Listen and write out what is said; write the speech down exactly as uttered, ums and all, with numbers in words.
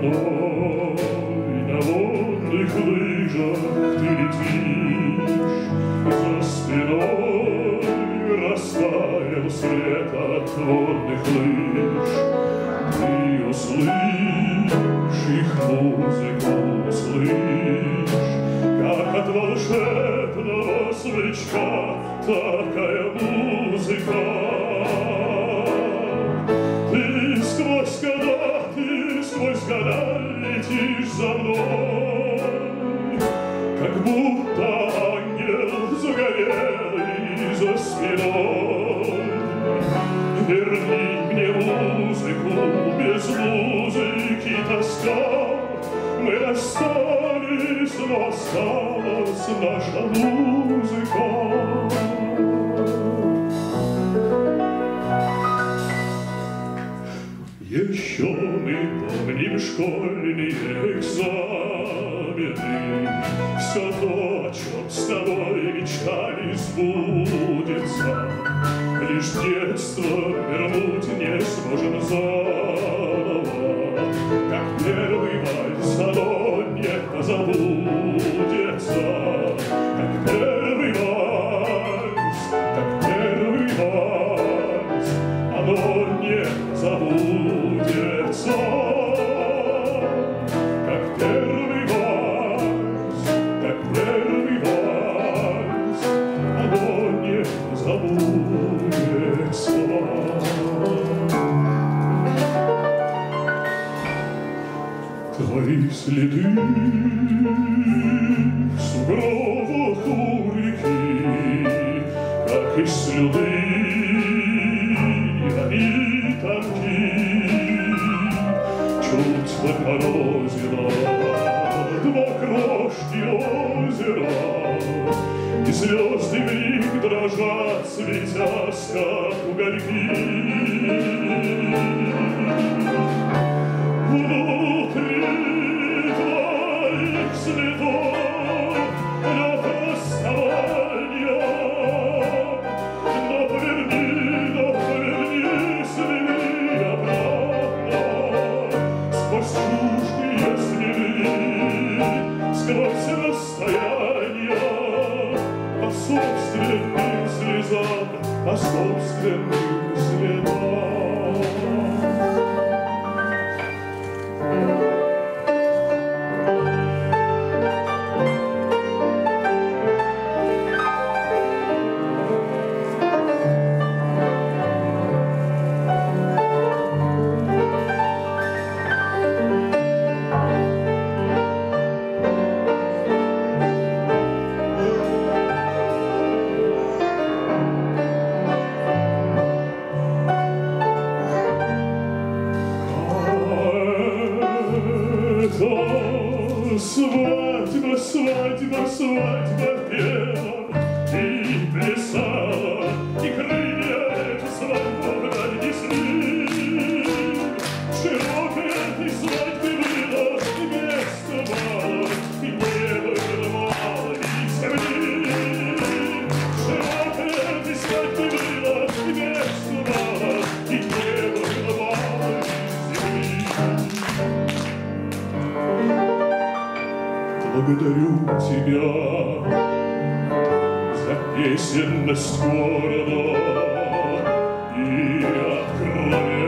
мной на водных лыжах ты летишь, за спиной растаял след от водных лыж. Ты услышь их музыку, услышь, как от волшебного смычка такая музыка. Ты сквозь года, ты сквозь года летишь за мной, как будто ангел загорелый за спиной. Верни мне музыку, без музыки тоска. Мы расстались, но осталась наша музыка. Еще мы помним школьные экзамены, все то, о чем с тобой мечтали, сбудется. Лишь детство вернуть не сможем заново, как первый вальс, оно не забудется. Как первый вальс, как первый вальс, оно не забудется. Как первый вальс, как первый вальс, оно не забудется. Твои следы в сугробах у реки, как и слюды, они тонки. Чуть подморозило два крошки озера, и звезды в них дрожат, светясь, как угольки. Внутри твоих следов лед расставания, но поверни, но поверни следы обратно. Сквозь чуждые следы, сквозь расстояния, по собственным слезам, по собственным следам. Свадьба, свадьба, свадьба пела и плясала, и крылья эти свободно несли. Широкой этой свадьбы было места мало, и неба было мало, и земли. Широкой этой свадьбы было места мало, и неба было мало, и земли. Благодарю тебя за песенность города и откровенность.